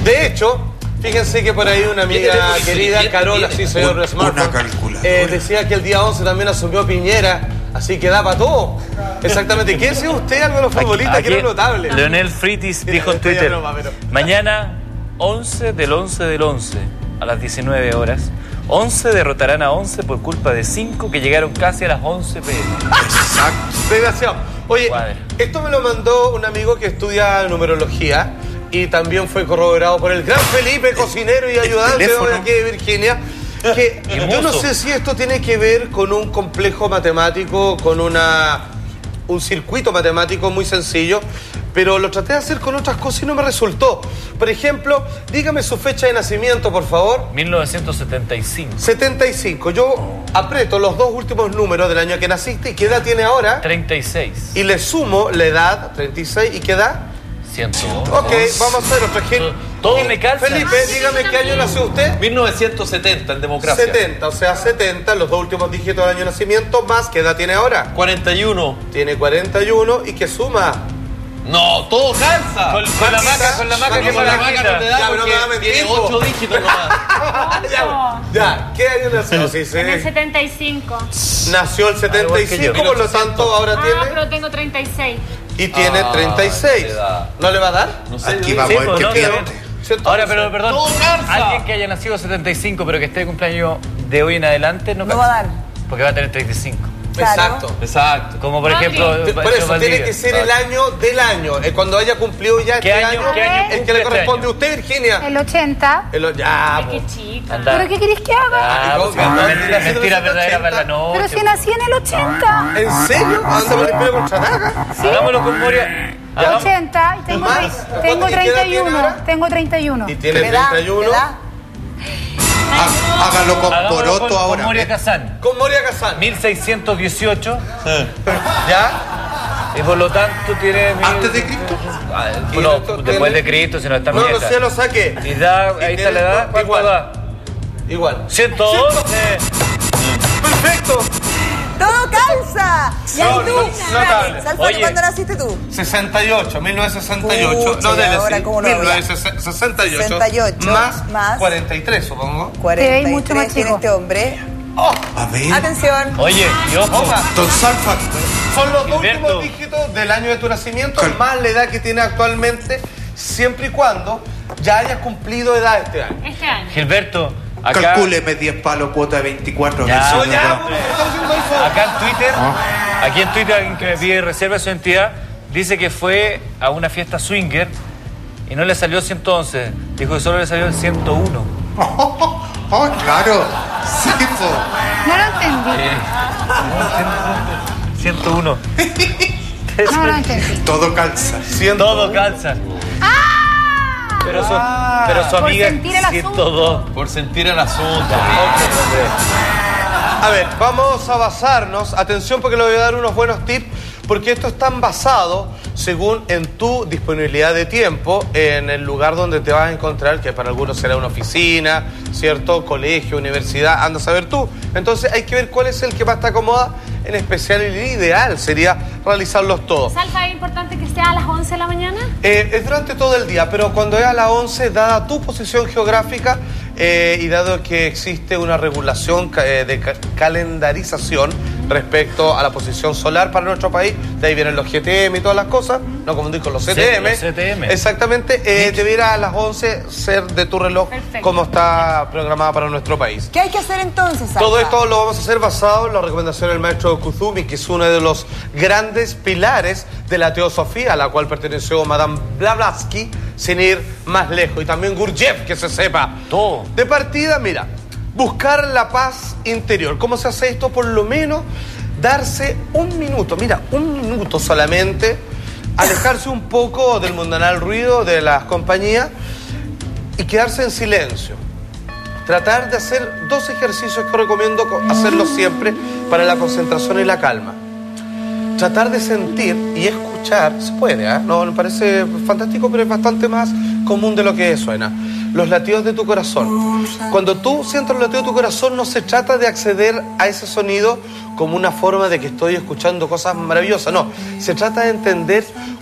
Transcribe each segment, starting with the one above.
De hecho, fíjense que por ahí una amiga querida, Carola, sí, señor Smartphone, decía que el día 11 también asumió Piñera, así que da para todo. Exactamente. ¿Quién es usted, algo de los futbolistas, que era notable? Leonel Fritis dijo en Twitter, mañana 11 del 11 del 11, a las 19 horas, 11 derrotarán a 11 por culpa de 5 que llegaron casi a las 11 p.m. Exacto. Desgraciado. Oye, esto me lo mandó un amigo que estudia numerología y también fue corroborado por el gran Felipe, cocinero y ayudante de aquí de Virginia. Que yo no sé si esto tiene que ver con un complejo matemático, con un circuito matemático muy sencillo, pero lo traté de hacer con otras cosas y no me resultó. Por ejemplo, dígame su fecha de nacimiento, por favor. 1975. 75. Yo aprieto los dos últimos números del año que naciste. ¿Y qué edad tiene ahora? 36. Y le sumo la edad, 36, ¿y qué edad? 102. Ok, vamos a hacer otro ejemplo. Todo me calza. Felipe, dígame qué año nació usted. 1970 en democracia. 70, o sea, 70, los dos últimos dígitos del año de nacimiento, más, ¿qué edad tiene ahora? 41. Tiene 41, ¿y qué suma? No, todo calza. Con la maca que con la maca no te da porque tiene 8 dígitos nomás. Ya, ¿qué año nació? Sí, sí. En el 75. Nació el 75, por lo tanto ahora tiene... pero tengo 36. Y tiene 36. ¿No le va a dar? No sé. Aquí vamos a ver qué pierde. Ahora, pero perdón, Todo calza. alguien que haya nacido 75 pero que esté de cumpleaños de hoy en adelante no va a dar. porque va a tener 35. Exacto. Exacto. Como por ejemplo... Por eso tiene que ser el año del año. Cuando haya cumplido ya este año, es que le corresponde a usted, Virginia. El 80. Ya, Ay, qué chica. ¿Pero qué querés que haga? Mentira verdadera para la noche. Pero si nací en el 80. ¿En serio? ¿Anda por el pelo con chataca? Hagámoslo con Moria. El 80 y tengo 31. Tengo 31. ¿Y tiene 31? Hágalo con Poroto con ahora. Moria Kazán. Con Moria Kazán. 1618. ¿Ya? Y por lo tanto tiene... ¿Antes de Cristo? No, después de Cristo, si no está No, bien. no sé, lo saqué. Y da, ahí está la edad. ¿Cuánto da? Igual. 112. ¡Perfecto! ¡Todo calza! ¿Y ahí tú? Notable. Salfate, ¿cuándo naciste tú? 68, 1968. Pucha, No debe ahora, ser. ¿cómo no había? 1968. 68 más 43, supongo. 43 mucho más tiene chico. este hombre. A ver. Atención. Oye, y ojo. Don Salfa. Son los dos Gilberto. últimos dígitos del año de tu nacimiento, más la edad que tiene actualmente, siempre y cuando ya hayas cumplido edad este año. Este año. Gilberto, acá... Calcúleme 10 palos, cuota de 24. Ya, veces. Acá en Twitter, aquí en Twitter alguien que me pide reserva de su entidad, dice que fue a una fiesta swinger y no le salió 111, dijo que solo le salió el 101. Oh, claro. Sí, po. No lo entendí. 101. No lo entendí. Todo calza. Todo calza. Pero su por amiga sentir el 102. Por sentir el asunto. A ver, vamos a basarnos, atención porque le voy a dar unos buenos tips, porque esto está basado según en tu disponibilidad de tiempo, en el lugar donde te vas a encontrar, que para algunos será una oficina, ¿cierto? Colegio, universidad, anda a saber tú. Entonces hay que ver cuál es el que más te acomoda, en especial el ideal sería realizarlos todos. ¿Salfa es importante que sea a las 11 de la mañana? Es durante todo el día, pero cuando es a las 11, dada tu posición geográfica y dado que existe una regulación de calendarización respecto a la posición solar para nuestro país, de ahí vienen los GTM y todas las cosas, no confundir con los CTM. Los CTM. Exactamente, debiera a las 11 ser de tu reloj. Perfecto. Como está programada para nuestro país. ¿Qué hay que hacer entonces, Salfa? Todo esto lo vamos a hacer basado en la recomendación del maestro Kuzumi, que es uno de los grandes pilares de la teosofía, a la cual perteneció Madame Blavatsky, sin ir más lejos. Y también Gurdjieff, que se sepa. Todo. De partida, mira, buscar la paz interior. ¿Cómo se hace esto? Por lo menos darse un minuto, mira, un minuto solamente, alejarse un poco del mundanal ruido de las compañías y quedarse en silencio. Tratar de hacer 2 ejercicios que recomiendo hacerlos siempre para la concentración y la calma. Tratar de sentir y escuchar, se puede, ¿eh? No me parece fantástico, pero es bastante más común de lo que suena. Los latidos de tu corazón. Cuando tú sientes los latidos de tu corazón, no se trata de acceder a ese sonido como una forma de que estoy escuchando cosas maravillosas, no. Se trata de entender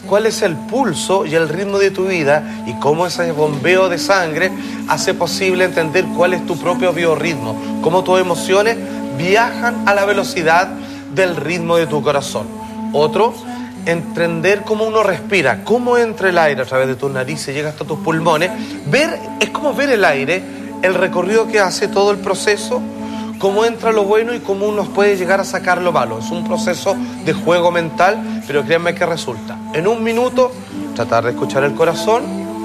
cuál es el pulso y el ritmo de tu vida y cómo ese bombeo de sangre hace posible entender cuál es tu propio biorritmo, cómo tus emociones viajan a la velocidad del ritmo de tu corazón. Otro, entender cómo uno respira, cómo entra el aire a través de tus narices, llega hasta tus pulmones. Es como ver el aire, el recorrido que hace todo el proceso, cómo entra lo bueno y cómo uno puede llegar a sacar lo malo. Es un proceso de juego mental, pero créanme que resulta. En un minuto, tratar de escuchar el corazón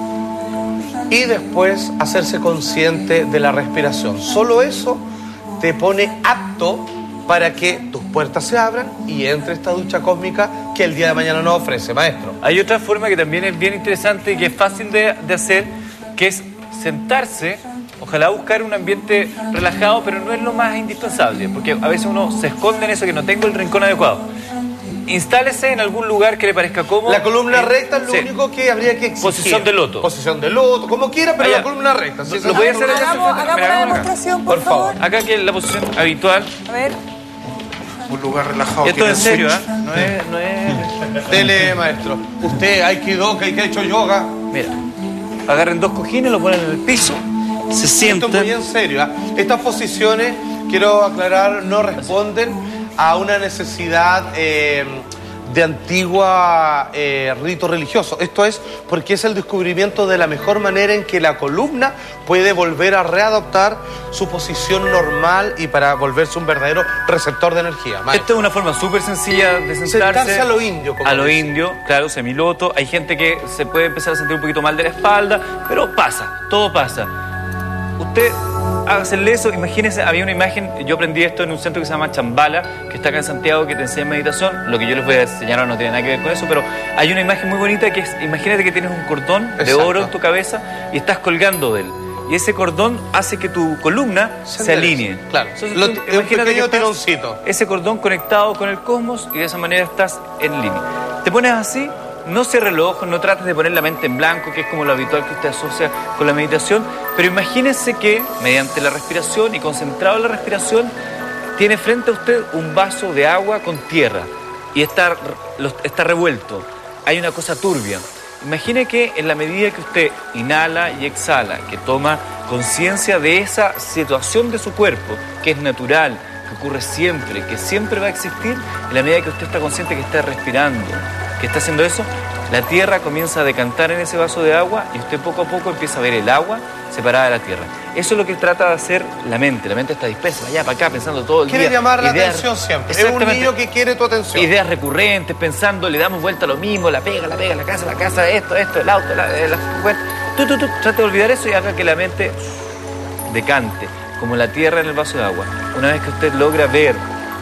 y después hacerse consciente de la respiración. Solo eso te pone apto para que tus puertas se abran y entre esta ducha cósmica que el día de mañana nos ofrece, maestro. Hay otra forma que también es bien interesante y que es fácil de hacer, que es sentarse, ojalá buscar un ambiente relajado, pero no es lo más indispensable, porque a veces uno se esconde en eso, que no tengo el rincón adecuado. Instálese en algún lugar que le parezca cómodo. La columna recta es lo único que habría que exigir. Posición de loto. Posición de loto, como quiera, pero allá. la columna recta. Sí, lo voy a hacer acá. Hagamos una demostración, por favor. Acá que es la posición habitual. A ver. Un lugar relajado. Esto es en serio, switch. ¿eh? No es... Dele, maestro. Usted, aikido, que ha hecho yoga. Mira, agarren dos cojines, lo ponen en el piso, se Esto sientan. es muy en serio. Estas posiciones, quiero aclarar, no responden a una necesidad de antigua rito religioso. Esto es porque es el descubrimiento de la mejor manera en que la columna puede volver a readoptar su posición normal y para volverse un verdadero receptor de energía. Esta es una forma súper sencilla de sentarse. A lo indio, como a lo dicen. indio, claro, semiloto. Hay gente que se puede empezar a sentir un poquito mal de la espalda, pero pasa, todo pasa. Usted hágase eso, imagínese, había una imagen, yo aprendí esto en un centro que se llama Chambala, que está acá en Santiago, que te enseña meditación. Lo que yo les voy a enseñar ahora no tiene nada que ver con eso, pero hay una imagen muy bonita que es, imagínate que tienes un cordón de oro en tu cabeza y estás colgando de él. Y ese cordón hace que tu columna se alinee. Claro, Entonces, es un imagínate que pequeño estás tironcito. ese cordón conectado con el cosmos y de esa manera estás en línea. Te pones así, no cierres los ojos, no trates de poner la mente en blanco, que es como lo habitual que usted asocia con la meditación, pero imagínese que mediante la respiración y concentrado en la respiración, tiene frente a usted un vaso de agua con tierra y está revuelto. Hay una cosa turbia. Imagine que en la medida que usted inhala y exhala, que toma conciencia de esa situación de su cuerpo, que es natural, que ocurre siempre, que siempre va a existir, en la medida que usted está consciente que está respirando, que está haciendo eso, la tierra comienza a decantar en ese vaso de agua y usted poco a poco empieza a ver el agua separada de la tierra. Eso es lo que trata de hacer la mente. La mente está dispersa, allá para acá, pensando todo el día. Quiere llamar la Ideas- atención siempre. Es Exactamente. un niño que quiere tu atención. Ideas recurrentes, pensando, le damos vuelta a lo mismo, la pega, la casa, esto, el auto, bueno, trate de olvidar eso y haga que la mente decante, como la tierra en el vaso de agua. Una vez que usted logra ver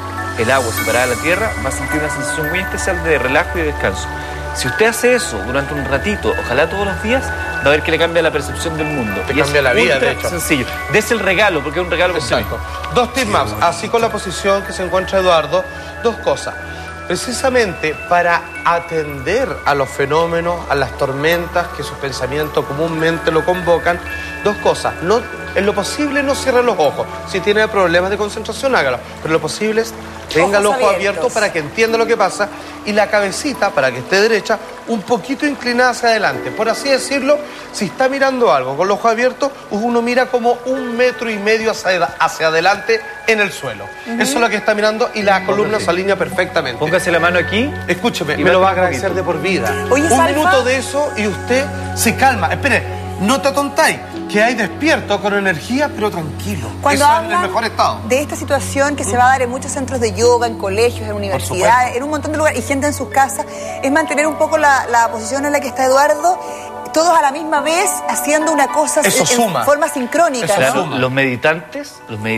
el agua separada de la tierra, va a sentir una sensación muy especial de relajo y de descanso. Si usted hace eso durante un ratito, ojalá todos los días, va a ver que le cambia la percepción del mundo. Te Y es cambia la vida, ultra de hecho. sencillo. Dese el regalo, porque es un regalo que Exacto. Dos tips más. Así con la posición que se encuentra Eduardo, dos cosas. Precisamente para atender a los fenómenos, a las tormentas que sus pensamientos comúnmente lo convocan, dos cosas. No, en lo posible no cierre los ojos. Si tiene problemas de concentración, hágalo. Pero lo posible es tenga el Ojos ojo abiertos. abierto para que entienda lo que pasa y la cabecita, para que esté derecha, un poquito inclinada hacia adelante. Por así decirlo, si está mirando algo con los ojos abiertos, uno mira como 1,5 metros hacia adelante en el suelo. Eso es lo que está mirando y la columna se alinea perfectamente. Póngase la mano aquí. Escúcheme, Y me lo va a bate un agradecer de por vida. Oye, un Salva. minuto de eso y usted se calma. Espere, no te atontáis, que hay despierto con energía, pero tranquilo. Cuando Eso es el hablan mejor estado. de esta situación que se va a dar en muchos centros de yoga, en colegios, en universidades, en un montón de lugares y gente en sus casas, es mantener un poco la posición en la que está Eduardo, todos a la misma vez haciendo una cosa Eso suma. en forma sincrónica, Eso ¿no? suma. Los meditantes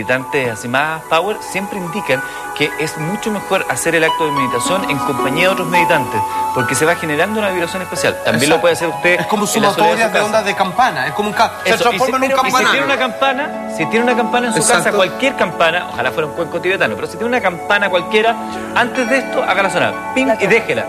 así más power, siempre indican que es mucho mejor hacer el acto de meditación en compañía de otros meditantes, porque se va generando una vibración especial. También Exacto. lo puede hacer usted. Es como en la soledad sumatorias su de casa. ondas de campana. Es como un se Eso, transforma en un y si campanario. tiene una campana en su Exacto. casa, cualquier campana, ojalá fuera un cuenco tibetano, pero si tiene una campana cualquiera, antes de esto, hágala sonar, ping, y déjela.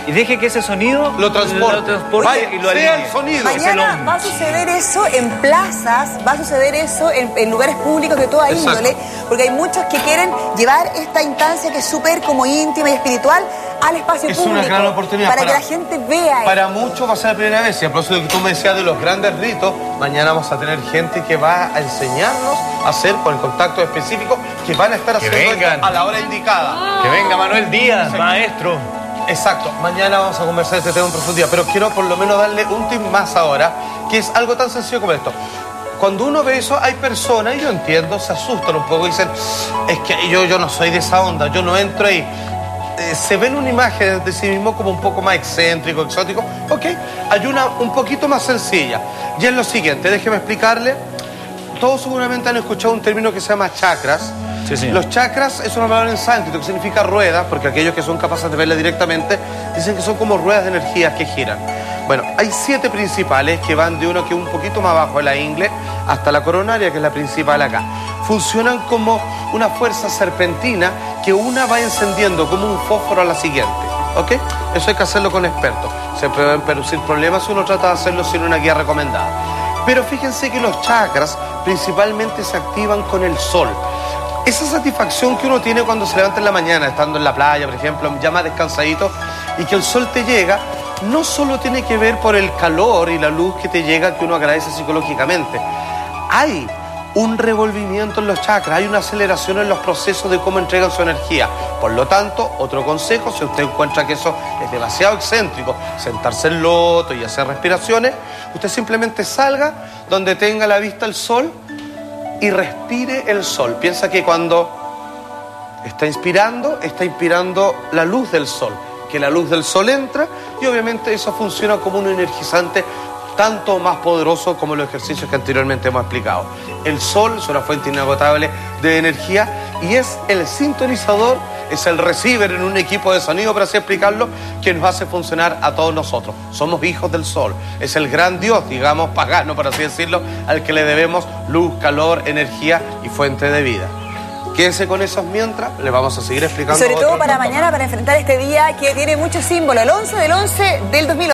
y deje que ese sonido lo transporte. Vaya, y lo sea alinee. el sonido. Mañana va a suceder eso en plazas, va a suceder eso en lugares públicos de toda Exacto. índole, porque hay muchos que quieren llevar esta instancia que es súper como íntima y espiritual al espacio Es público. una gran oportunidad para que la gente vea eso. Para muchos va a ser la primera vez. Y a propósito de que tú me decías de los grandes ritos, mañana vamos a tener gente que va a enseñarnos a hacer con el contacto específico, que van a estar Que haciendo vengan. esto a la hora indicada. Que venga Manuel Díaz, maestro. Exacto, mañana vamos a conversar de este tema en profundidad, pero quiero por lo menos darle un tip más ahora, que es algo tan sencillo como esto. Cuando uno ve eso, hay personas, y yo entiendo, se asustan un poco y dicen, es que yo no soy de esa onda, yo no entro ahí. Se ven una imagen de sí mismo como un poco más excéntrico, exótico. Ok, hay una un poquito más sencilla. Y es lo siguiente, déjeme explicarle. Todos seguramente han escuchado un término que se llama chakras. Sí, señor. Los chakras es una palabra en sánscrito que significa ruedas, porque aquellos que son capaces de verla directamente dicen que son como ruedas de energías que giran. Bueno, hay 7 principales que van de uno que es un poquito más abajo de la ingle hasta la coronaria, que es la principal acá. Funcionan como una fuerza serpentina que una va encendiendo como un fósforo a la siguiente. ¿Ok? Eso hay que hacerlo con expertos. Se pueden producir problemas si uno trata de hacerlo sin una guía recomendada. Pero fíjense que los chakras principalmente se activan con el sol. Esa satisfacción que uno tiene cuando se levanta en la mañana, estando en la playa, por ejemplo, ya más descansadito, y que el sol te llega, no solo tiene que ver por el calor y la luz que te llega, que uno agradece psicológicamente. Hay un revolvimiento en los chakras, hay una aceleración en los procesos de cómo entregan su energía. Por lo tanto, otro consejo, si usted encuentra que eso es demasiado excéntrico, sentarse en loto y hacer respiraciones, usted simplemente salga donde tenga la vista el sol y respire el sol. Piensa que cuando está inspirando la luz del sol, que la luz del sol entra y obviamente eso funciona como un energizante tanto más poderoso como los ejercicios que anteriormente hemos explicado. El sol es una fuente inagotable de energía y es el sintonizador, es el receiver en un equipo de sonido, para así explicarlo, que nos hace funcionar a todos nosotros. Somos hijos del sol, es el gran dios, digamos, pagano, por así decirlo, al que le debemos luz, calor, energía y fuente de vida. Quédense con esos mientras, les vamos a seguir explicando. Sobre todo otros para puntos mañana, más. para enfrentar este día que tiene muchos símbolos. El 11 del 11 del 2011.